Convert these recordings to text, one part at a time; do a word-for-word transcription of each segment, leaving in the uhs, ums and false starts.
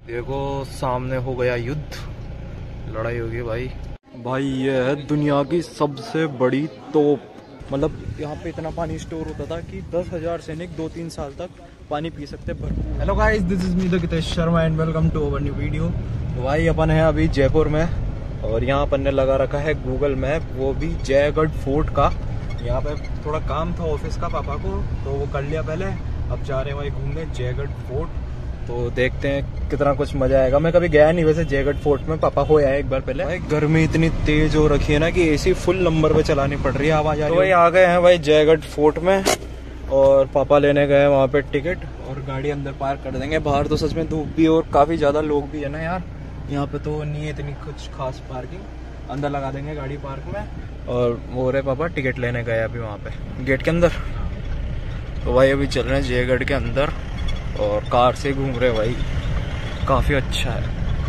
देखो सामने हो गया युद्ध, लड़ाई होगी भाई। भाई ये है दुनिया की सबसे बड़ी तोप। मतलब यहाँ पे इतना पानी स्टोर होता था कि दस हजार सैनिक दो तीन साल तक पानी पी सकते भरपूर। Hello guys, this is me the Gitesh Sharma and welcome to our new video. भाई अपन है अभी जयपुर में और यहाँ अपन ने लगा रखा है गूगल मैप, वो भी जयगढ़ फोर्ट का। यहाँ पे थोड़ा काम था ऑफिस का पापा को, तो वो कर लिया पहले। अब जा रहे हैं भाई घूमने जयगढ़ फोर्ट, तो देखते हैं कितना कुछ मजा आएगा। मैं कभी गया नहीं वैसे जयगढ़ फोर्ट में, पापा हो आया एक बार पहले। भाई गर्मी इतनी तेज हो रखी है ना कि एसी फुल नंबर पे चलानी पड़ रही है, आवाज आ रही है। तो भाई आ गए हैं भाई जयगढ़ फोर्ट में और पापा लेने गए वहाँ पे टिकट और गाड़ी अंदर पार्क कर देंगे। बाहर तो सच में धूप भी और काफी ज्यादा लोग भी है ना यार, यहाँ पे तो नहीं है इतनी कुछ खास पार्किंग। अंदर लगा देंगे गाड़ी पार्क में और वो रहे पापा टिकट लेने गए अभी वहाँ पे गेट के अंदर। तो भाई अभी चल रहे हैं जयगढ़ के अंदर और कार से घूम रहे भाई, काफ़ी अच्छा है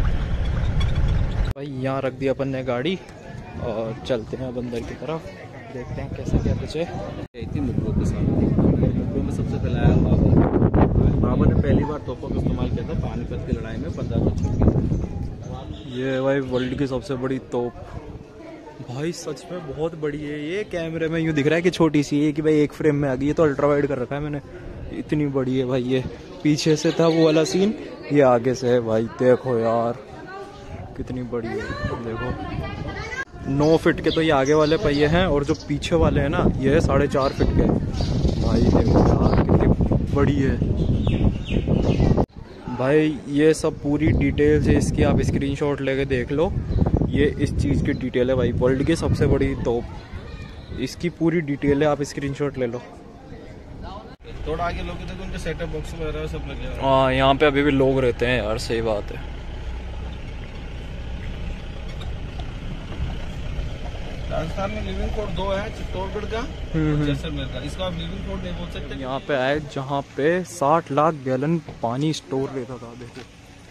भाई। यहाँ रख दिया अपन ने गाड़ी और चलते हैं अब अंदर की तरफ, देखते हैं कैसा क्या कुछ है। मुगलों के साथ मुगलों में सबसे फैलाया बाबर बाबर ने पहली बार तोपों का इस्तेमाल किया था पानीपत की लड़ाई में पंद्रह सौ छब्बीस। ये भाई वर्ल्ड की सबसे बड़ी तोप भाई, सच में बहुत बड़ी है। ये कैमरे में यूँ दिख रहा है कि छोटी सी है कि भाई एक फ्रेम में आ गई, ये तो अल्ट्रा वाइड कर रखा है मैंने, इतनी बड़ी है भाई। ये पीछे से था वो वाला सीन, ये आगे से है भाई। देखो यार कितनी बड़ी है, देखो नौ फीट के तो ये आगे वाले पहिए हैं और जो पीछे वाले हैं ना ये है साढ़े चार फीट के भाई। देखो यार कितनी बड़ी है भाई। ये सब पूरी डिटेल्स है इसकी, आप स्क्रीनशॉट लेके देख लो। ये इस चीज़ की डिटेल है भाई, वर्ल्ड की सबसे बड़ी तोप, इसकी पूरी डिटेल है, आप स्क्रीनशॉट ले लो। थोड़ा आगे लोग देखो उनके सेटअप बॉक्स वगैरह सब लगे हैं। हाँ यहाँ पे अभी भी लोग रहते हैं यार, सही बात है। राजस्थान में लिविंग कोड दो है, चित्तौड़गढ़ का जैसलमेर का। इसका आप लिविंग कोड नहीं बोल सकते। यहाँ पे आए जहाँ पे साठ लाख गैलन पानी स्टोर रहता था। देखो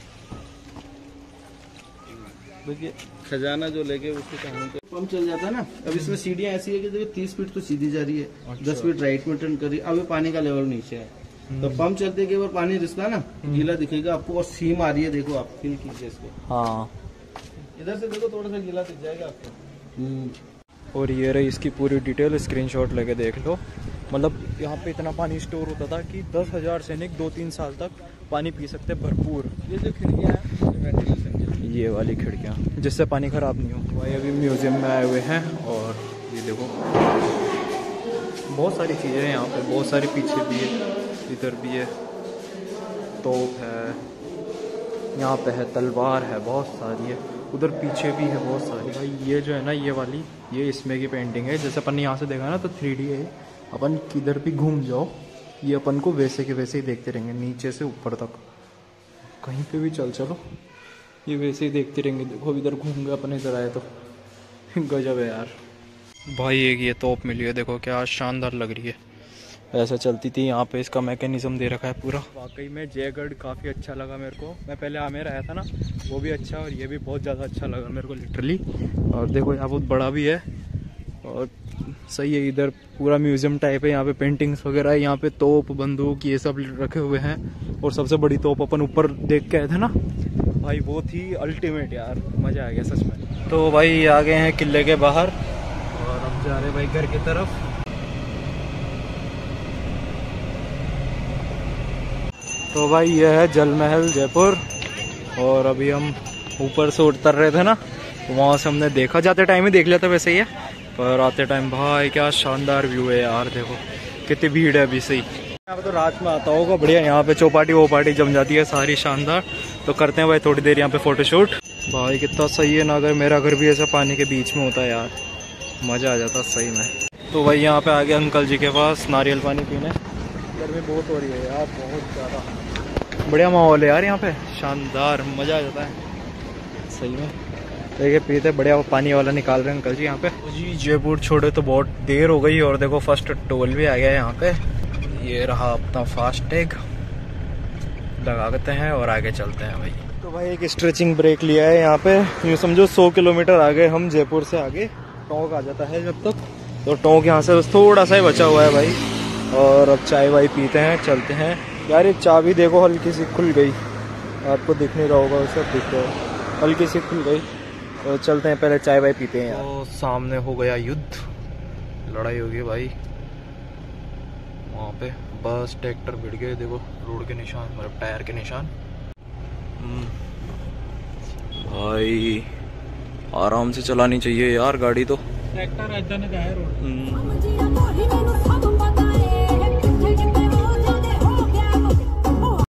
देखिए खजाना जो लेके उसको कहानी पे पंप चल जाता है ना। अब इसमें सीढ़ियाँ ऐसी है कि देखिए तीस फीट तो सीधी जा रही है, अच्छा। दस फीट राइट में टर्न कर रही है। अब पानी का लेवल नीचे है तो पंप चलते के बाद पानी रिसका ना गीला दिखेगा आपको और सीम आ रही है, देखो आप फील कीजिए इसको। हाँ इधर से देखो थोड़ा सा गीला दिख जाएगा आपको। और ये रही इसकी पूरी डिटेल, स्क्रीनशॉट लेके देख लो। मतलब यहाँ पे इतना पानी स्टोर होता था कि दस हजार सैनिक दो तीन साल तक पानी पी सकते भरपूर। ये जो खिड़कियाँ हैं ये वाली खिड़कियाँ जिससे पानी खराब नहीं हो। भाई अभी म्यूजियम में आए हुए हैं और ये देखो बहुत सारी चीज़ें हैं यहाँ पे, बहुत सारी पीछे भी है, इधर भी है, तोप है, यहाँ पे है, तलवार है, बहुत सारी है, उधर पीछे भी है बहुत सारी। भाई ये जो है ना ये वाली, ये इसमें की पेंटिंग है। जैसे अपन ने यहाँ से देखा ना तो थ्री डी है, अपन किधर भी घूम जाओ ये अपन को वैसे के वैसे ही देखते रहेंगे, नीचे से ऊपर तक कहीं पे भी चल चलो ये वैसे ही देखते रहेंगे। देखो इधर घूम गए अपन, इधर आए तो गजब है यार। भाई एक ये तोप मिली है, देखो क्या शानदार लग रही है, ऐसा चलती थी। यहाँ पे इसका मैकेनिज्म दे रखा है पूरा। वाकई में जयगढ़ काफ़ी अच्छा लगा मेरे को। मैं पहले आमेर आया था ना, वो भी अच्छा और ये भी बहुत ज़्यादा अच्छा लगा मेरे को लिटरली। और देखो यहाँ बहुत बड़ा भी है और सही है। इधर पूरा म्यूजियम टाइप है, यहाँ पे पेंटिंग्स वगैरह है, यहाँ पे तोप बंदूक ये सब रखे हुए हैं। और सबसे बड़ी तोप अपन ऊपर देख के आए थे ना भाई, वो थी अल्टीमेट यार, मज़ा आ गया सच में। तो भाई आ गए हैं किले के बाहर और अब जा रहे भाई घर की तरफ। तो भाई यह है जल महल जयपुर और अभी हम ऊपर से उतर रहे थे ना, वहाँ से हमने देखा, जाते टाइम ही देख लिया था वैसे ही है, पर आते टाइम भाई क्या शानदार व्यू है यार। देखो कितनी भीड़ है अभी से ही। यहाँ पे तो रात में आता होगा बढ़िया, यहाँ पे चौपाटी वोपाटी जम जाती है सारी शानदार। तो करते हैं भाई थोड़ी देर यहाँ पे फोटोशूट। भाई कितना सही है ना, अगर मेरा घर भी ऐसा पानी के बीच में होता है यार, मज़ा आ जाता सही में। तो भाई यहाँ पे आ गए अंकल जी के पास नारियल पानी पीने। गर्मी बहुत हो रही है यार, बहुत ज़्यादा। बढ़िया माहौल है यार यहाँ पे, शानदार, मज़ा आ जाता है सही में। देखिए पीते बढ़िया पानी वाला निकाल रहे हैं अंकल जी यहाँ पे। जी जयपुर छोड़े तो बहुत देर हो गई और देखो फर्स्ट टोल भी आ गया यहाँ पे। ये रहा अपना फास्टैग, लगा देते हैं और आगे चलते हैं भाई। तो भाई एक स्ट्रेचिंग ब्रेक लिया है यहाँ पे, यूँ समझो सौ किलोमीटर आगे हम जयपुर से आगे टोंक आ जाता है जब तक। तो टोंक यहाँ से बस थोड़ा सा ही बचा हुआ है भाई। और अब चाय वाय पीते हैं, चलते हैं। यार ये चाबी देखो हल्की सी खुल गई, आपको दिख नहीं रहा होगा, वो सब दिख रहा है, हल्की सी खुल गई। तो चलते हैं, पहले चाय वाय पीते हैं यार। तो सामने हो गया युद्ध, लड़ाई हो गई भाई वहाँ पे। बस ट्रैक्टर भिड़ गए, देखो रोड के निशान, मतलब टायर के निशान। भाई आराम से चलानी चाहिए यार गाड़ी, तो ट्रैक्टर ऐसा नहीं रोड।